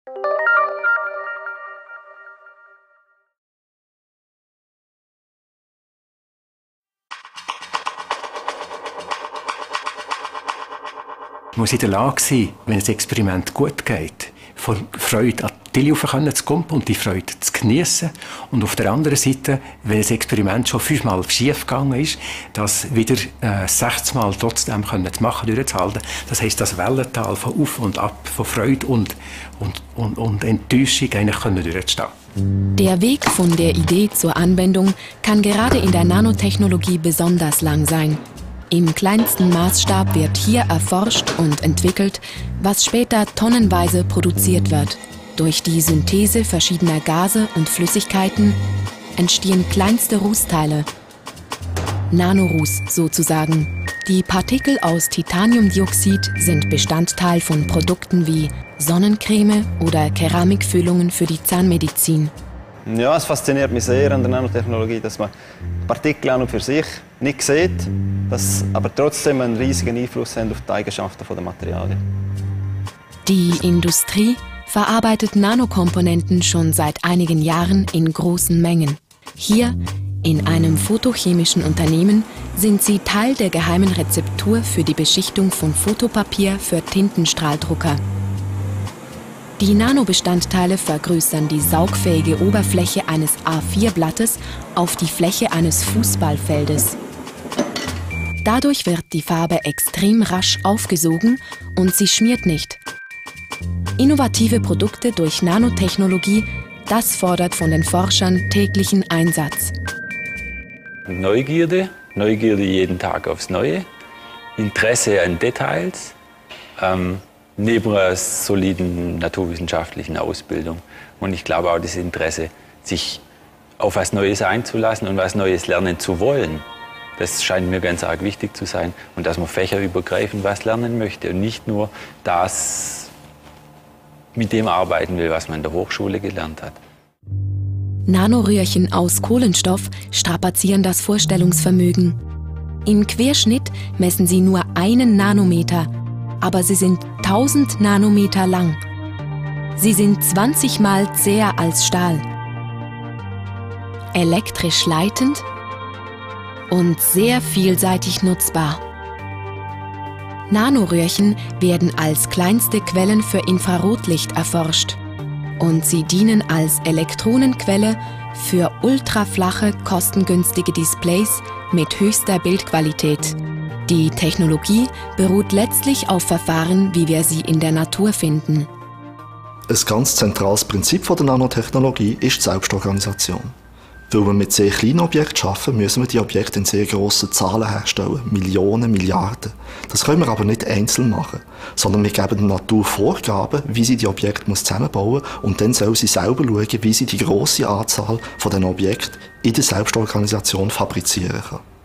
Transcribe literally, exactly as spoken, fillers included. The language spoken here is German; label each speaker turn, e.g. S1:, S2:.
S1: Ich muss in der Lage sein, wenn das Experiment gut geht, von Freude an die Tillaufen zu kommen und die Freude zu genießen. Und auf der anderen Seite, wenn das Experiment schon fünfmal schief gegangen ist, das wieder äh, sechzigmal trotzdem können zu machen, durchzuhalten. Das heisst, das Wellental von Auf und Ab, von Freude und, und, und, und Enttäuschung eigentlich können durchzustehen.
S2: Der Weg von der Idee zur Anwendung kann gerade in der Nanotechnologie besonders lang sein. Im kleinsten Maßstab wird hier erforscht und entwickelt, was später tonnenweise produziert wird. Durch die Synthese verschiedener Gase und Flüssigkeiten entstehen kleinste Rußteile, Nanoroos sozusagen. Die Partikel aus Titaniumdioxid sind Bestandteil von Produkten wie Sonnencreme oder Keramikfüllungen für die Zahnmedizin.
S3: Ja, es fasziniert mich sehr an der Nanotechnologie, dass man Partikel an und für sich nicht sieht, dass aber trotzdem einen riesigen Einfluss haben auf die Eigenschaften der Materialien.
S2: Die Industrie verarbeitet Nanokomponenten schon seit einigen Jahren in großen Mengen. Hier, in einem photochemischen Unternehmen, sind sie Teil der geheimen Rezeptur für die Beschichtung von Fotopapier für Tintenstrahldrucker. Die Nanobestandteile vergrößern die saugfähige Oberfläche eines A vier Blattes auf die Fläche eines Fußballfeldes. Dadurch wird die Farbe extrem rasch aufgesogen und sie schmiert nicht. Innovative Produkte durch Nanotechnologie, das fordert von den Forschern täglichen Einsatz.
S4: Neugierde, Neugierde jeden Tag aufs Neue, Interesse an Details, ähm, neben einer soliden naturwissenschaftlichen Ausbildung. Und ich glaube auch das Interesse, sich auf was Neues einzulassen und was Neues lernen zu wollen. Das scheint mir ganz arg wichtig zu sein. Und dass man fächerübergreifend was lernen möchte und nicht nur das mit dem arbeiten will, was man in der Hochschule gelernt hat.
S2: Nanoröhrchen aus Kohlenstoff strapazieren das Vorstellungsvermögen. Im Querschnitt messen sie nur einen Nanometer, aber sie sind tausend Nanometer lang. Sie sind zwanzig Mal zäher als Stahl. Elektrisch leitend und sehr vielseitig nutzbar. Nanoröhrchen werden als kleinste Quellen für Infrarotlicht erforscht und sie dienen als Elektronenquelle für ultraflache, kostengünstige Displays mit höchster Bildqualität. Die Technologie beruht letztlich auf Verfahren, wie wir sie in der Natur finden.
S5: Ein ganz zentrales Prinzip der Nanotechnologie ist die Selbstorganisation. Weil wir mit sehr kleinen Objekten arbeiten, müssen wir die Objekte in sehr grossen Zahlen herstellen, Millionen, Milliarden. Das können wir aber nicht einzeln machen, sondern wir geben der Natur Vorgaben, wie sie die Objekte zusammenbauen muss, und dann soll sie selber schauen, wie sie die grosse Anzahl von diesen Objekten in der Selbstorganisation fabrizieren kann.